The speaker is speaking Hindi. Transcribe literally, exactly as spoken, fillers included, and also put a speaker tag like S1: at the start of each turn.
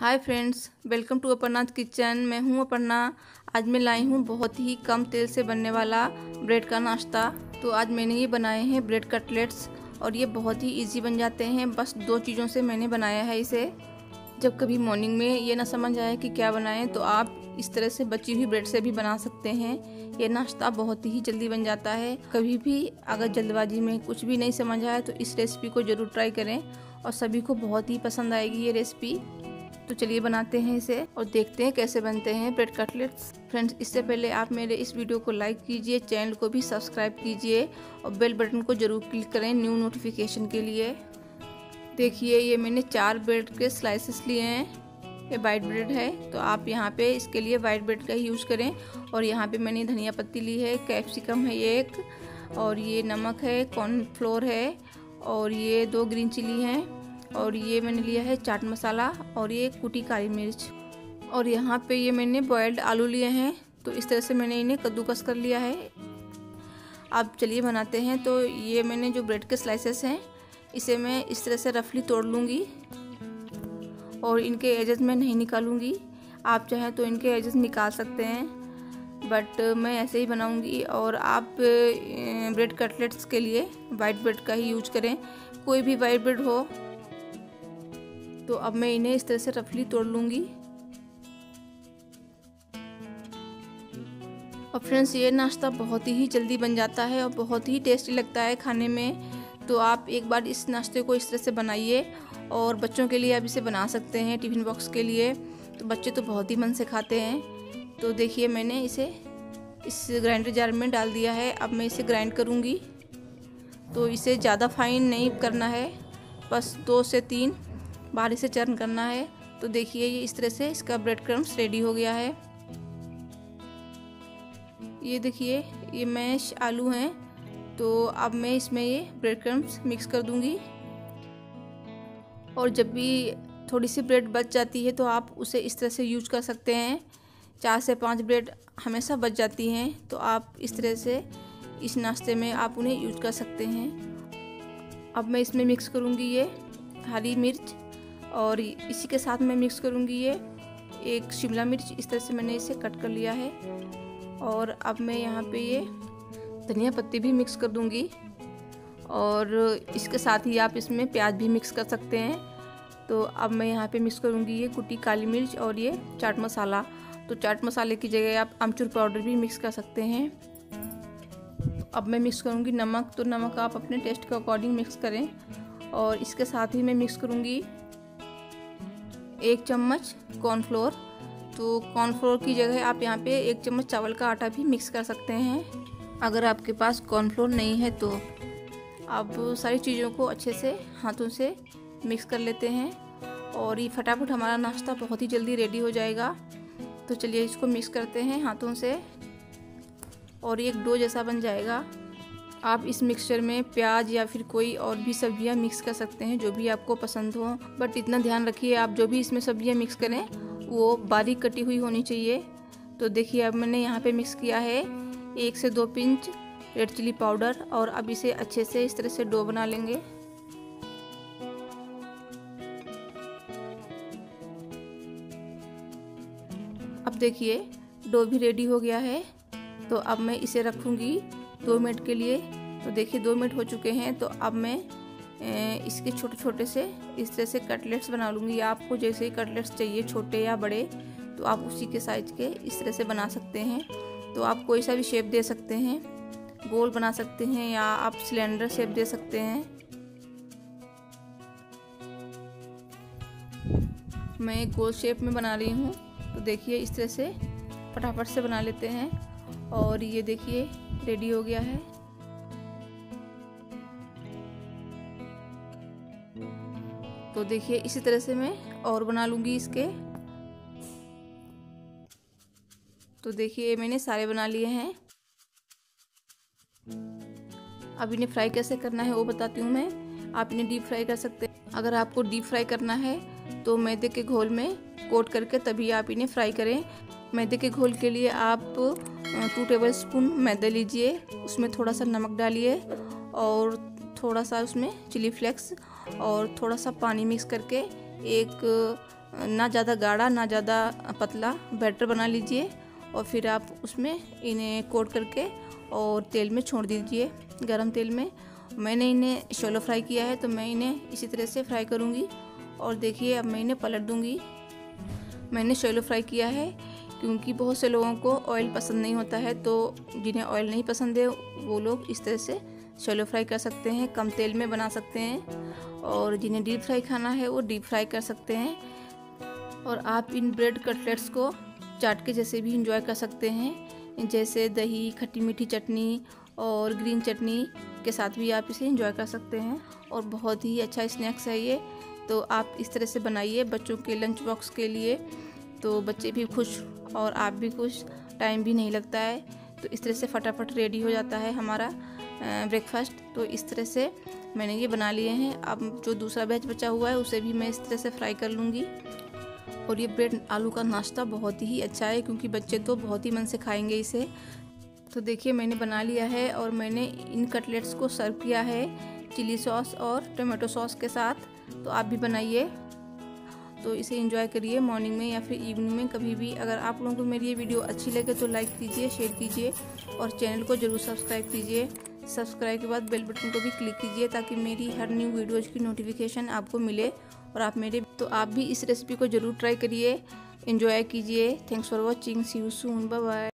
S1: हाय फ्रेंड्स, वेलकम टू अपर्णाथ किचन। मैं हूं अपर्णा। आज मैं लाई हूं बहुत ही कम तेल से बनने वाला ब्रेड का नाश्ता। तो आज मैंने ये बनाए हैं ब्रेड कटलेट्स और ये बहुत ही इजी बन जाते हैं। बस दो चीज़ों से मैंने बनाया है इसे। जब कभी मॉर्निंग में ये ना समझ आए कि क्या बनाएं तो आप इस तरह से बची हुई ब्रेड से भी बना सकते हैं। ये नाश्ता बहुत ही जल्दी बन जाता है। कभी भी अगर जल्दबाजी में कुछ भी नहीं समझ आए तो इस रेसिपी को ज़रूर ट्राई करें और सभी को बहुत ही पसंद आएगी ये रेसिपी। तो चलिए बनाते हैं इसे और देखते हैं कैसे बनते हैं ब्रेड कटलेट्स। फ्रेंड्स, इससे पहले आप मेरे इस वीडियो को लाइक कीजिए, चैनल को भी सब्सक्राइब कीजिए और बेल बटन को जरूर क्लिक करें न्यू नोटिफिकेशन के लिए। देखिए, ये मैंने चार ब्रेड के स्लाइसेस लिए हैं। ये वाइट ब्रेड है तो आप यहाँ पे इसके लिए वाइट ब्रेड का ही यूज़ करें। और यहाँ पे मैंने धनिया पत्ती ली है, कैप्सिकम है ये एक, और ये नमक है, कॉर्नफ्लोर है, और ये दो ग्रीन चिली हैं, और ये मैंने लिया है चाट मसाला, और ये कुटी काली मिर्च। और यहाँ पे ये मैंने बॉयल्ड आलू लिए हैं। तो इस तरह से मैंने इन्हें कद्दूकस कर लिया है। अब चलिए बनाते हैं। तो ये मैंने जो ब्रेड के स्लाइसेस हैं इसे मैं इस तरह से रफली तोड़ लूँगी और इनके एजेस मैं नहीं निकालूँगी। आप चाहें तो इनके एजेस निकाल सकते हैं, बट मैं ऐसे ही बनाऊँगी। और आप ब्रेड कटलेट्स के लिए वाइट ब्रेड का ही यूज करें, कोई भी वाइट ब्रेड हो। तो अब मैं इन्हें इस तरह से रफली तोड़ लूँगी। और फ्रेंड्स, ये नाश्ता बहुत ही जल्दी बन जाता है और बहुत ही टेस्टी लगता है खाने में। तो आप एक बार इस नाश्ते को इस तरह से बनाइए। और बच्चों के लिए आप इसे बना सकते हैं टिफ़िन बॉक्स के लिए, तो बच्चे तो बहुत ही मन से खाते हैं। तो देखिए, मैंने इसे इस ग्राइंडर जार में डाल दिया है। अब मैं इसे ग्राइंड करूँगी। तो इसे ज़्यादा फाइन नहीं करना है, बस दो से तीन बार इसे चर्न करना है। तो देखिए, ये इस तरह से इसका ब्रेड क्रम्स रेडी हो गया है। ये देखिए, ये मैश आलू हैं। तो अब मैं इसमें ये ब्रेड क्रम्स मिक्स कर दूंगी। और जब भी थोड़ी सी ब्रेड बच जाती है तो आप उसे इस तरह से यूज कर सकते हैं। चार से पांच ब्रेड हमेशा बच जाती हैं, तो आप इस तरह से इस नाश्ते में आप उन्हें यूज कर सकते हैं। अब मैं इसमें मिक्स करूंगी ये हरी मिर्च, और इसी के साथ मैं मिक्स करूंगी ये एक शिमला मिर्च। इस तरह से मैंने इसे कट कर लिया है। और अब मैं यहाँ पे ये धनिया पत्ती भी मिक्स कर दूंगी। और इसके साथ ही आप इसमें प्याज भी मिक्स कर सकते हैं। तो अब मैं यहाँ पे मिक्स करूँगी ये कुटी काली मिर्च और ये चाट मसाला। तो चाट मसाले की जगह आप आमचूर पाउडर भी मिक्स कर सकते हैं। अब मैं मिक्स करूँगी नमक। तो नमक आप अपने टेस्ट के अकॉर्डिंग मिक्स करें। और इसके साथ ही मैं मिक्स करूँगी एक चम्मच कॉर्नफ्लोर। तो कॉर्नफ्लोर की जगह आप यहाँ पे एक चम्मच चावल का आटा भी मिक्स कर सकते हैं। अगर आपके पास कॉर्नफ्लोर नहीं है तो आप सारी चीज़ों को अच्छे से हाथों से मिक्स कर लेते हैं और ये फटाफट हमारा नाश्ता बहुत ही जल्दी रेडी हो जाएगा। तो चलिए इसको मिक्स करते हैं हाथों से और ये एक डो जैसा बन जाएगा। आप इस मिक्सचर में प्याज या फिर कोई और भी सब्जियां मिक्स कर सकते हैं, जो भी आपको पसंद हो। बट इतना ध्यान रखिए, आप जो भी इसमें सब्जियां मिक्स करें वो बारीक कटी हुई होनी चाहिए। तो देखिए, अब मैंने यहाँ पे मिक्स किया है एक से दो पिंच रेड चिली पाउडर। और अब इसे अच्छे से इस तरह से डो बना लेंगे। अब देखिए, डो भी रेडी हो गया है। तो अब मैं इसे रखूँगी दो मिनट के लिए। तो देखिए, दो मिनट हो चुके हैं। तो अब मैं इसके छोटे छोटे से इस तरह से कटलेट्स बना लूँगी। आपको जैसे ही कटलेट्स चाहिए, छोटे या बड़े, तो आप उसी के साइज के इस तरह से बना सकते हैं। तो आप कोई सा भी शेप दे सकते हैं, गोल बना सकते हैं या आप सिलेंडर शेप दे सकते हैं। मैं गोल शेप में बना रही हूँ। तो देखिए, इस तरह से फटाफट से बना लेते हैं। और ये देखिए, रेडी हो गया है। तो देखिए, इसी तरह से मैं और बना लूँगी इसके। तो देखिए, मैंने सारे बना लिए हैं। अब इन्हें फ्राई कैसे करना है वो बताती हूँ मैं। आप इन्हें डीप फ्राई कर सकते हैं। अगर आपको डीप फ्राई करना है तो मैदे के घोल में कोट करके तभी आप इन्हें फ्राई करें। मैदे के घोल के लिए आप टू टेबल स्पून मैदा लीजिए, उसमें थोड़ा सा नमक डालिए और थोड़ा सा उसमें चिली फ्लेक्स और थोड़ा सा पानी मिक्स करके एक ना ज़्यादा गाढ़ा ना ज़्यादा पतला बैटर बना लीजिए और फिर आप उसमें इन्हें कोट करके और तेल में छोड़ दीजिए, गरम तेल में। मैंने इन्हें शैलो फ्राई किया है तो मैं इन्हें इसी तरह से फ्राई करूँगी। और देखिए अब मैं इन्हें पलट दूँगी। मैंने शैलो फ्राई किया है क्योंकि बहुत से लोगों को ऑयल पसंद नहीं होता है, तो जिन्हें ऑयल नहीं पसंद है वो लोग इस तरह से शैलो फ्राई कर सकते हैं, कम तेल में बना सकते हैं। और जिन्हें डीप फ्राई खाना है वो डीप फ्राई कर सकते हैं। और आप इन ब्रेड कटलेट्स को चाट के जैसे भी इंजॉय कर सकते हैं, जैसे दही, खट्टी मीठी चटनी और ग्रीन चटनी के साथ भी आप इसे इंजॉय कर सकते हैं। और बहुत ही अच्छा स्नैक्स है ये, तो आप इस तरह से बनाइए बच्चों के लंच बॉक्स के लिए, तो बच्चे भी खुश और आप भी खुश, टाइम भी नहीं लगता है। तो इस तरह से फटाफट रेडी हो जाता है हमारा ब्रेकफास्ट। तो इस तरह से मैंने ये बना लिए हैं। अब जो दूसरा बैच बचा हुआ है उसे भी मैं इस तरह से फ्राई कर लूँगी। और ये ब्रेड आलू का नाश्ता बहुत ही अच्छा है क्योंकि बच्चे तो बहुत ही मन से खाएंगे इसे। तो देखिए मैंने बना लिया है और मैंने इन कटलेट्स को सर्व किया है चिली सॉस और टमाटो सॉस के साथ। तो आप भी बनाइए, तो इसे एंजॉय करिए मॉर्निंग में या फिर इवनिंग में कभी भी। अगर आप लोगों को मेरी ये वीडियो अच्छी लगे तो लाइक कीजिए, शेयर कीजिए और चैनल को ज़रूर सब्सक्राइब कीजिए। सब्सक्राइब के बाद बेल बटन को भी क्लिक कीजिए ताकि मेरी हर न्यू वीडियोज़ की नोटिफिकेशन आपको मिले और आप मेरे तो आप भी इस रेसिपी को ज़रूर ट्राई करिए, एंजॉय कीजिए। Thanks for watching, see you soon, bye bye.